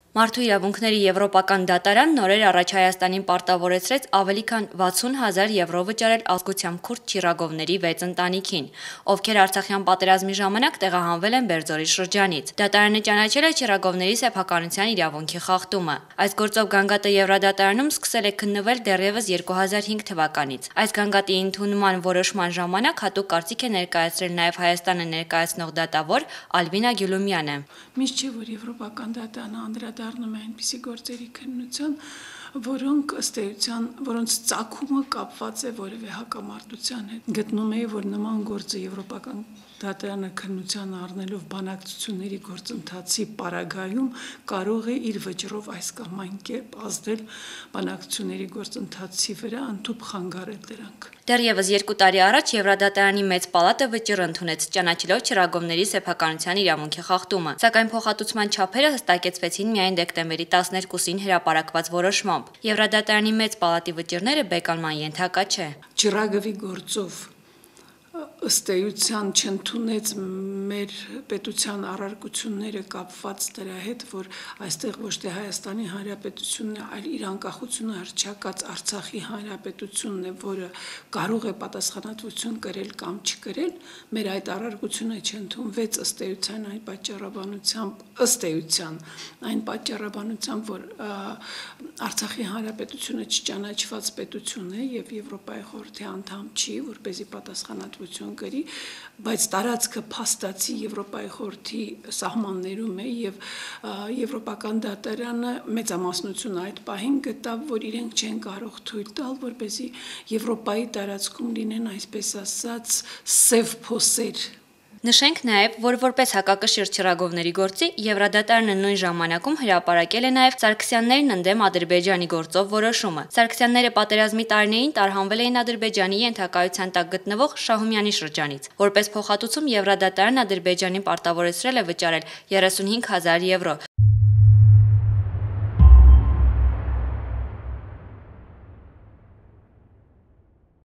Մարդու իրավունքների եվրոպական դատարան նորեր առաջ Հայաստանին պարտավորեցրեց ավելի քան 60,000 եվրո վճարել ազգությամբ քուրդ չիրագովների 6 ընտանիքին, ովքեր Արցախյան պատերազմի ժամանակ տեղահանվել են Բերձորի շրջանից։ Դատարանը ճանաչել է չիրագովների սեփականության իրավունքի խախտումը։ Այս գործով գանգատը Եվրադատարանում սկսել է քննվել դեռևս 2005 թվականից։ Այս գանգատի ընդունման որոշման ժամանակ հատուկ կարծիք է ներկայացրել նաև Հայաստանը ներկայացնող դատավոր Ալբինա Գյուլումյանը։ Միշտ չէ, որ Եվրոպական դատարանը դառնում է այնպիսի գործերի քննության, որոնք ըստ էության, որոնց ծագումը կապված է որևէ հակամարտության հետ։ Գտնում էի, որ նման գործը Եվրոպական դատարանը քննության առնելով բանակցությունների գործընթացի պարագայում կարող է իր վճռով այս կամ այն կերպ ազդել բանակցությունների գործընթացի վրա, ընդཐུպ խանգարել դրանք։ Դեռևս 2 տարի առաջ Եվրադատարանի մեծ պալատը վճիռ ընդունեց, ճանաչելով չիրագովների սեփականության իրավունքի խախտումը, սակայն փոխհատուցման չափերը հստակեցվեցին միայն դեկտեմբերի 12-ին հրապարակված որոշմամբ։ Եվրադատարանի մեծ պալատի վճիռները բեկանման ենթակա չէ։ Չիրագովի գործով ըստ էության չընդունեց մեր պետության առարկությունները կապված դրա հետ, որ այստեղ ոչ թե Հայաստանի Հանրապետությունն է, այլ իր անկախությունը հռչակած Արցախի Հանրապետությունն է, որը կարող է պատասխանատվություն կրել կամ չկրել, մեր այդ առարկությունը չընդունվեց ըստ էության այն պատճառաբանությամբ, որ Արցախի Հանրապետությունը չճանաչված պետություն է եւ Եվրոպայի խորհրդի անդամ չի, որպեսզի պատասխանատվություն կրի, բայց տարածքը փաստացի Եվրոպայի խորհրդի սահմաններում է եւ Եվրոպական դատարանը մեծամասնություն այդ պահին գտավ, որ իրենք չեն կարող թույլ տալ, որպեսզի Եվրոպայի տարածքում լինեն, այսպես ասած, սև փոսեր։ Նշենք նաև, որ որպես հակակշիռ չիրագովների գործի Եվրադատարանը նույն ժամանակում հրապարակել է նաև Սարգսյաններն ընդդեմ Ադրբեջանի գործով որոշումը։ Սարգսյանները պատերազմի տարիներին տարհանվել էին Ադրբեջանի ենթակայության տակ գտնվող Շահումյանի շրջանից։ Որպես փոխհատուցում Եվրադատարան Ադրբեջանին պարտավորեցրել է վճարել 35,000 եվրո,